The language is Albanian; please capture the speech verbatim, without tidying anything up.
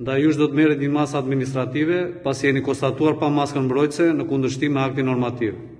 Ndaj jush do të merret një masë administrative pasi jeni konstatuar pa maskën mbrojtëse në kundërshtim me aktin normativ.